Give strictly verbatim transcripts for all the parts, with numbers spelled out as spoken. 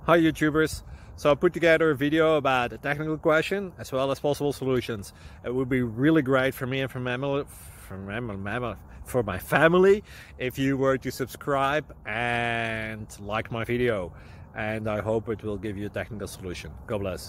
Hi YouTubers. So I put together a video about a technical question as well as possible solutions. It would be really great for me and for my, for my, for my family if you were to subscribe and like my video. And I hope it will give you a technical solution. God bless.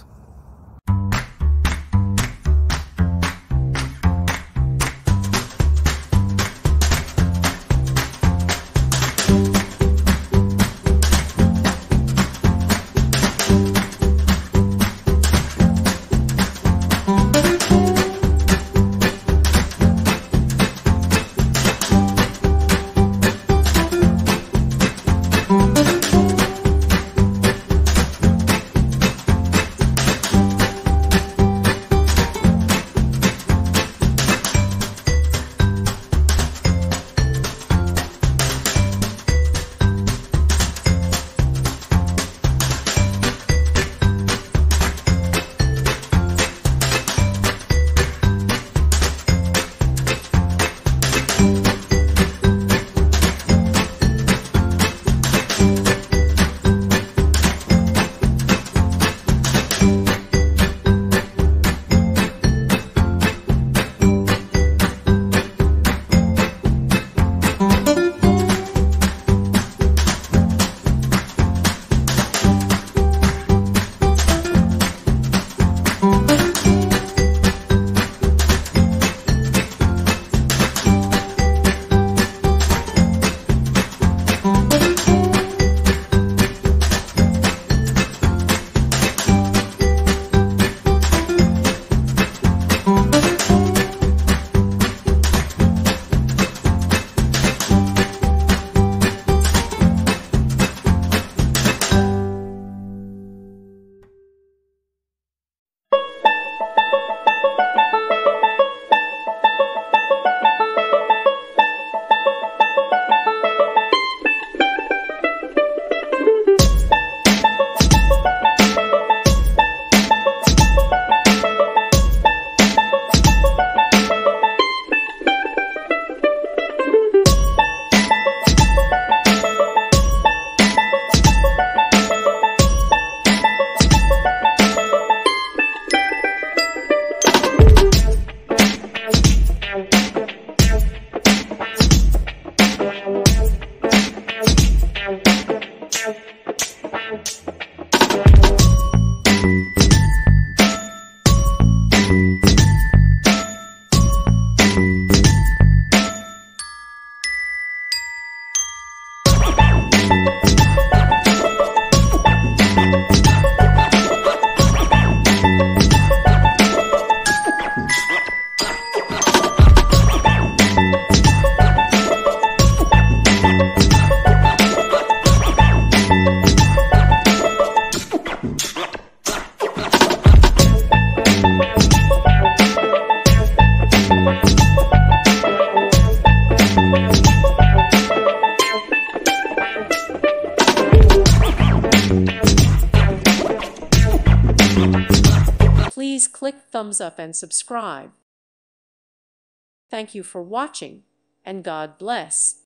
Please click thumbs up and subscribe. Thank you for watching, and God bless.